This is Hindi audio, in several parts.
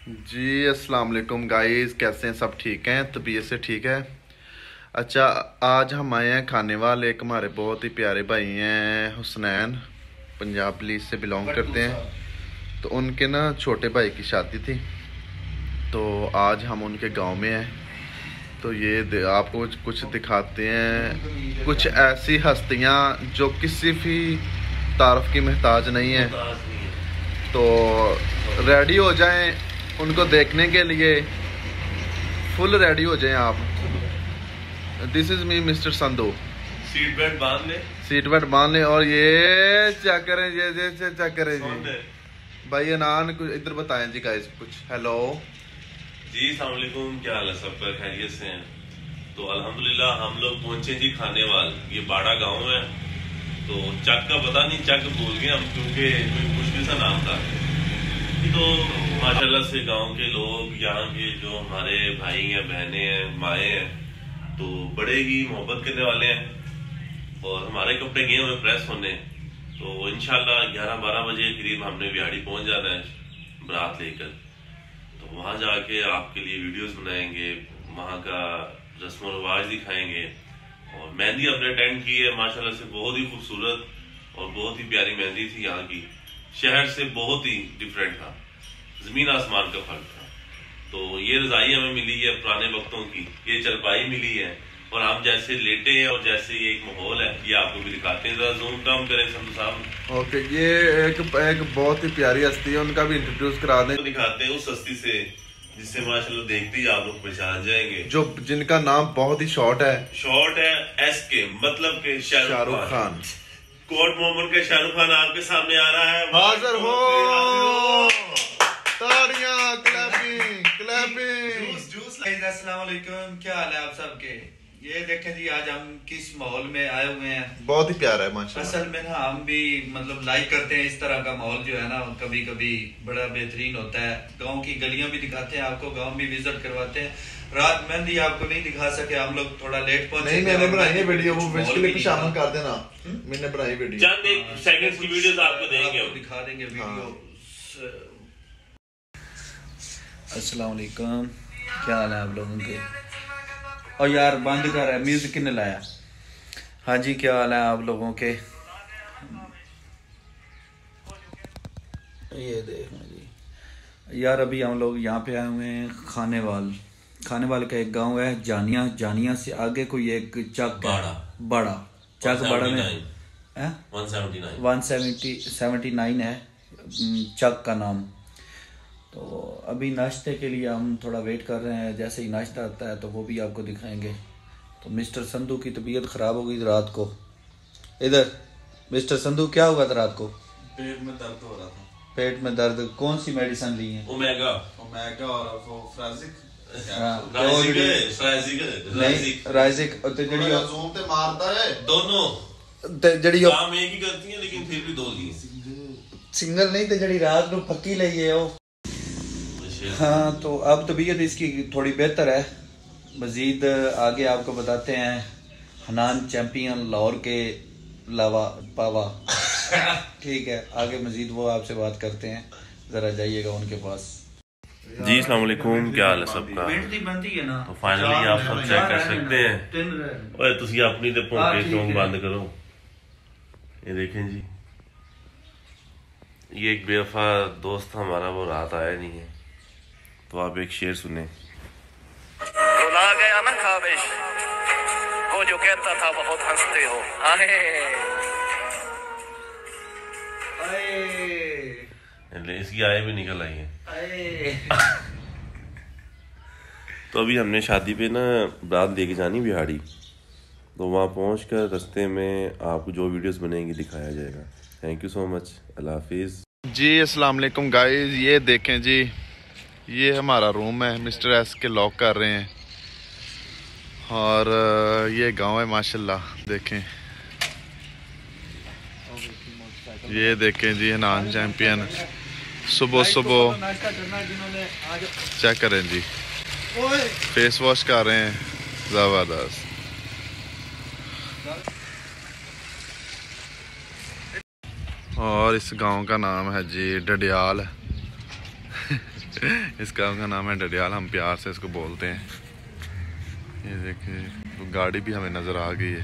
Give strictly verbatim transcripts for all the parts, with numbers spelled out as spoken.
जी अस्सलाम वालेकुम गाइस, कैसे हैं? सब ठीक हैं? तबीयत से ठीक है? अच्छा, आज हम आए हैं खानेवाल। एक हमारे बहुत ही प्यारे भाई हैं हुसनैन, पंजाब पुलिस से बिलोंग करते हैं। तो उनके ना छोटे भाई की शादी थी, तो आज हम उनके गांव में हैं। तो ये आपको कुछ दिखाते हैं, कुछ ऐसी हस्तियां जो किसी भी तारीफ की मोहताज नहीं है। तो रेडी हो जाएं उनको देखने के लिए, फुल रेडी हो जाएं आप। This is me mister Sandhu. Seat belt बांध ले, सीट बेल्ट बांध ले। और ये चेक करें, ये ये चेक करें जी। भाई अनान कुछ इधर बताएं जी गाइस कुछ। हेलो जी अस्सलाम वालेकुम, क्या हाल है? सब पर खैरियत से हैं? तो अल्हम्दुलिल्लाह हम लोग पहुंचे जी खानेवाल। ये बाड़ा गांव है। तो चक का पता नहीं, चक भूल गए हम क्योंकि कोई मुश्किल सा नाम था। तो माशाल्लाह से गांव के लोग, यहाँ के जो हमारे भाई हैं, बहनें हैं, माएँ हैं, तो बड़े ही मोहब्बत करने वाले हैं। और हमारे कपड़े गए हुए प्रेस होने, तो इंशाल्लाह ग्यारह बारह बजे करीब हमने बिहाड़ी पहुंच जाना है बारात लेकर। तो वहां जाके आपके लिए वीडियोस बनाएंगे, वहां का रस्म रिवाज दिखाएंगे। और मेहंदी अपने अटेंड की है माशाल्लाह से, बहुत ही खूबसूरत और बहुत ही प्यारी मेहंदी थी। यहाँ की शहर से बहुत ही डिफरेंट था, जमीन आसमान का फर्क था। तो ये रजाई हमें मिली है पुराने वक्तों की, ये चरपाई मिली है, और हम जैसे लेटे हैं और जैसे ये एक माहौल है, ये आपको भी दिखाते हैं। जरा जूम कम करें संधू साहब। ओके, ये एक एक बहुत ही प्यारी हस्ती है, उनका भी इंट्रोड्यूस करा दें। तो दिखाते हैं उस हस्ती से जिससे माशाल्लाह देखते ही आप लोग पहचान जाएंगे, जो जिनका नाम बहुत ही शॉर्ट है। शॉर्ट है एस के, मतलब के शाहरुख खान। कोर्ट मोमेंट के शाहरुख खान आपके सामने आ रहा है। हाजिर हो, तालियां, क्लैपिंग क्लैपिंग। जूस जूस अस्सलाम वालेकुम, क्या हाल है आप सबके? ये देखें जी, आज हम किस माहौल में आए हुए हैं। बहुत ही प्यारा है माशाल्लाह। असल में ना हम भी मतलब लाइक करते हैं इस तरह का माहौल, जो है ना कभी कभी बड़ा बेहतरीन होता है। गांव की गलियां भी दिखाते हैं आपको, गांव भी विजिट करवाते हैं। रात मेहंदी आपको नहीं दिखा सके, हम लोग थोड़ा लेट पहुंचे। नहीं, मैंने बनाई है वीडियो, वो क्लिप शामिल कर देना। मैंने बनाई वीडियो, चंद एक सेकंड की वीडियोस आपको देंगे, आपको दिखा देंगे वीडियो। अस्सलाम वालेकुम, क्या हाल है आप लोगों के? और यार बंद कर है, म्यूजिक किसने लाया? हाँ जी, क्या हाल है आप लोगों के? ये देखना जी यार, अभी हम लोग यहाँ पे आए हुए हैं खानेवाल। खानेवाल का एक गांव है जानिया। जानिया से आगे कोई एक चक बाड़ा बड़ा चक बड़ा में है, वन सेवेंटी नाइन है चक का नाम। तो अभी नाश्ते के लिए हम थोड़ा वेट कर रहे हैं, जैसे ही नाश्ता आता है तो वो भी आपको दिखाएंगे। तो मिस्टर संधू की तबीयत ख़राब हो गई रात को। इधर मिस्टर संधू, क्या हुआ था रात को? पेट में दर्द हो रहा था। पेट में दर्द, कौन सी मेडिसिन ली है? ओमेगा ओमेगा और वो फ्राजिक नहीं, राइजिक और जड़ी जूम ते मारदा है दोनों ते जड़ी काम एक ही करती हैं, लेकिन फिर भी दो ली सिंगल नहीं ते जड़ी रात को पक्की लई है वो। हाँ, तो अब तबीयत इसकी थोड़ी बेहतर है। मजीद आगे आपको बताते हैं। हनान चैंपियन लाहौर के लावा पावा ठीक है, आगे मजीद वो आपसे बात करते हैं, ज़रा जाइएगा उनके पास। जी अस्सलाम वालेकुम, क्या हाल है सबका? तो फाइनली आप सब चेक कर सकते हैं। ओए तुसी अपनी ते भौंके चौंक बंद करो। ये देखें जी, ये एक बेवफा दोस्त हमारा, वो रात आया नहीं है। तो आप एक शेर सुने। रुला गया ना ख्वाबिश, वो जो कहता था बहुत हंसते हो। इसकी आय भी निकल आई है। तो अभी हमने शादी पे ना बारात लेके जानी बिहाड़ी, तो वहाँ पहुँचकर रास्ते में आपको जो वीडियोस बनेंगी दिखाया जाएगा। थैंक यू सो मच, अल्लाह हाफिज़। जी अस्सलाम वालेकुम गाइस, ये देखें जी, ये हमारा रूम है, मिस्टर एस के लॉक कर रहे हैं। और ये गांव है माशाल्लाह, देखें। ये देखें जी, हनान चैंपियन सुबह सुबह चेक करें जी, फेस वॉश कर रहे हैं, ज़बरदस्त। और इस गांव का नाम है जी डडियाल। इस गाँव का नाम है डडियाल, हम प्यार से इसको बोलते हैं। ये देखिए तो गाड़ी भी हमें नज़र आ गई है।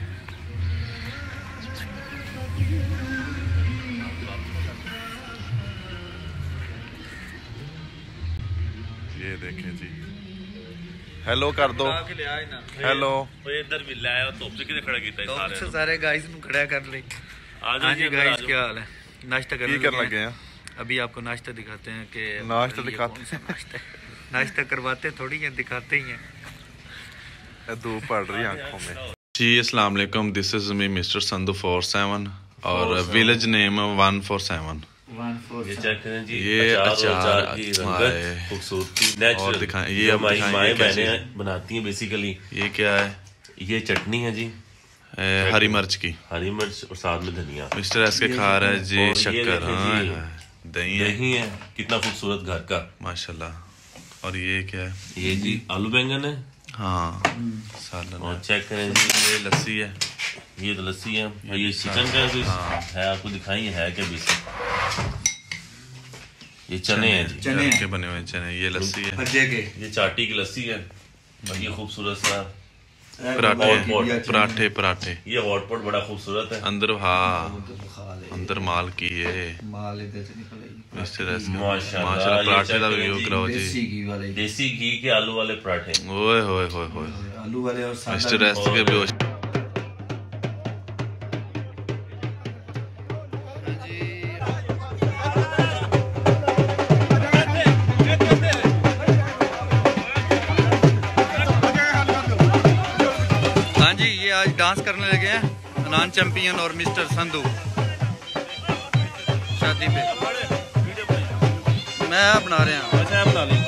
ये देखें जी, हेलो कर दो, हेलो इधर भी लाया तो कितने खड़ा कीता है सारे सारे गाइस नु खड़ा कर ले। हाँ जी गाइस, क्या हाल है? नाश्ता करने लगे हैं। अभी आपको नाश्ता दिखाते हैं कि नाश्ता दिखाते हैं नाश्ता नाश्ता करवाते थोड़ी है, दिखाते ही हैं। धूप पड़ रही है आंखों में जी। अस्सलाम वालेकुम, this is me mister Sandhu four seven और village name one four seven. ये चेक करें जी, ये अचार की रंगत, खूबसूरती, नेचुरल दिखाएं। ये हमारी माएं बहनें बनाती हैं बेसिकली। ये क्या है? ये चटनी है जी, ए, हरी मिर्च की, हरी मिर्च और साथ में धनिया। मिस्टर एस के खा रहा है जी शक्कर। हाँ, दही है, दही है, कितना खूबसूरत घर का माशाल्लाह। और ये क्या है? ये जी आलू बैंगन है। हाँ सालन। और चेक करें जी, ये लस्सी है, ये तो लस्सी है। और ये चिकन का भी है, आपको दिखाई है क्या बीच? ये चने हैं जी, चने के बने हुए चने। ये लस्सी है, ये चाटी की लस्सी है। और ये खूबसूरत सा पराठे पराठे पराठे। ये हॉटपॉट बड़ा खूबसूरत है अंदर। हाँ अंदर माल की है मिस्टर एस। माशाल्लाह पराठे का व्यू कराओ जी, देसी घी के आलू वाले पराठे। ओए होए होए होए, आलू वाले और मिस्टर एस के भी। आज डांस करने लगे हैं नॉन चैंपियन और मिस्टर संधू शादी पे। मैं बना रहे हैं। अच्छा बना ली।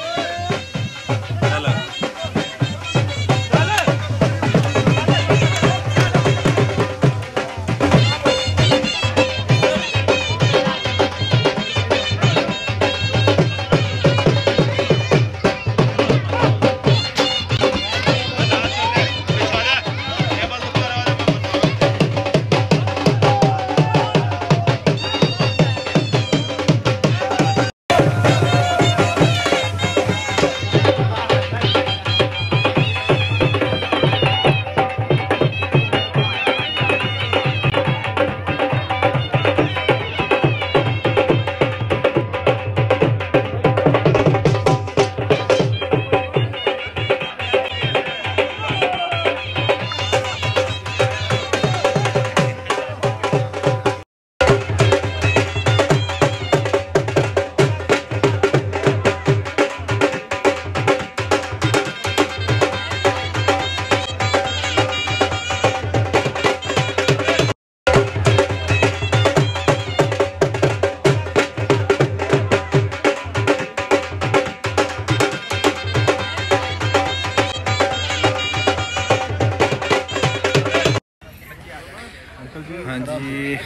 हाँ जी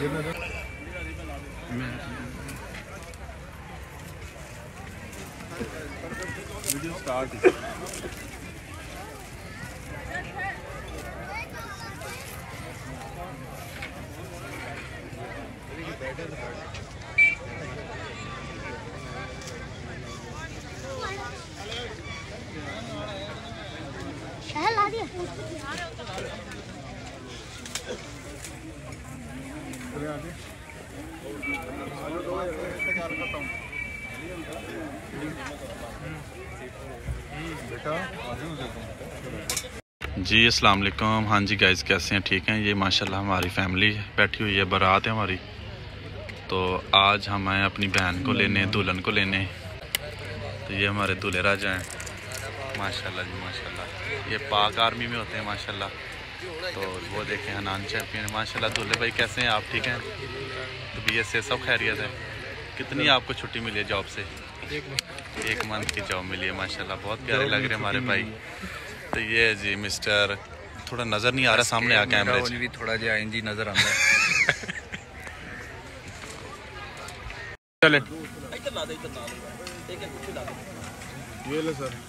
वीडियो स्टार्ट। शहर ला दिया। जी अस्सलाम वालेकुम। हाँ जी गाइस, कैसे हैं? ठीक हैं? ये माशाल्लाह हमारी फैमिली बैठी हुई है, बारात है हमारी। तो आज हम आए अपनी बहन को लेने, दुल्हन को लेने। तो ये हमारे दूल्हे राजा हैं माशाल्लाह जी माशाल्लाह। ये पाक आर्मी में होते हैं माशाल्लाह। तो वो देखें हनान चैंपियन माशाल्लाह। दूल्हे भाई कैसे हैं आप? ठीक हैं? तो बी एस से सब खैरियत है? कितनी आपको छुट्टी मिली है जॉब से? एक मंथ की जॉब मिली है माशाल्लाह। बहुत प्यारे लग रहे हैं हमारे भाई। तो ये है जी मिस्टर, थोड़ा नज़र नहीं आ रहा सामने आ कैमरे भी थोड़ा जो जी नज़र आता है। चले ये ले सर,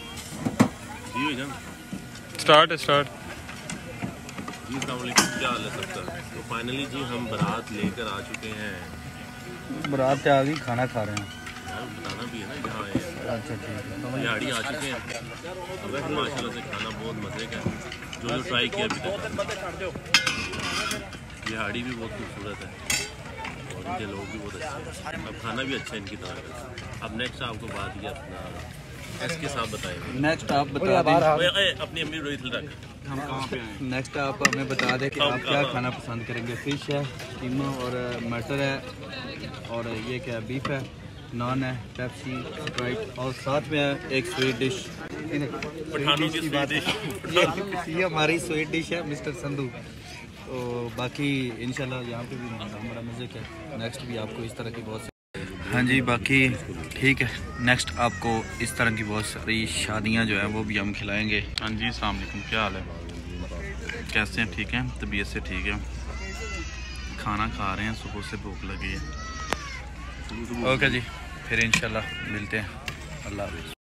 स्टार्ट स्टार्ट। जी अस्सलाम वालेकुम, क्या हाल है सबका? तो फाइनली जी हम बारात लेकर आ चुके हैं। बारात आ गई, खाना खा रहे हैं। यार बताना भी है ना, यहाँ आए हैं। अच्छा ठीक है। तो ये हाड़ी आ चुके हैं। वैसे माशाल्लाह से खाना बहुत मज़े का है, जो जो ट्राई किया अभी तक। ये हाड़ी भी बहुत खूबसूरत है और इनके लोग भी बहुत अच्छे हैं। अब खाना भी अच्छा है इनकी तरह का। अब नेक्स्ट आपको बात ये अपना इसके साथ बताएं। नेक्स्ट आप बता दें अपनी अम्मी रोहित रख हम कहाँ पे आए? नेक्स्ट आप हमें बता दें कि आप क्या खाना पसंद करेंगे। फिश है, कीमा और मटर है, और ये क्या है, बीफ है, नान है, पेप्सी, स्प्राइट, और साथ में है एक स्वीट डिश। पठानों की स्वीट डिश। ये हमारी स्वीट डिश है मिस्टर संधू। तो बाकी इंशाल्लाह यहाँ पे भी हमारा मज़े का। नेक्स्ट भी आपको इस तरह की बहुत हाँ जी बाकी ठीक है। नेक्स्ट आपको इस तरह की बहुत सारी शादियाँ जो है वो भी हम खिलाएंगे। हाँ जी अस्सलाम वालेकुम, क्या हाल है? कैसे हैं? ठीक हैं? तबीयत से ठीक है? खाना खा रहे हैं, सुबह से भूख लगी है। ओके जी, फिर इंशाल्लाह मिलते हैं। अल्लाह हाफ़िज़।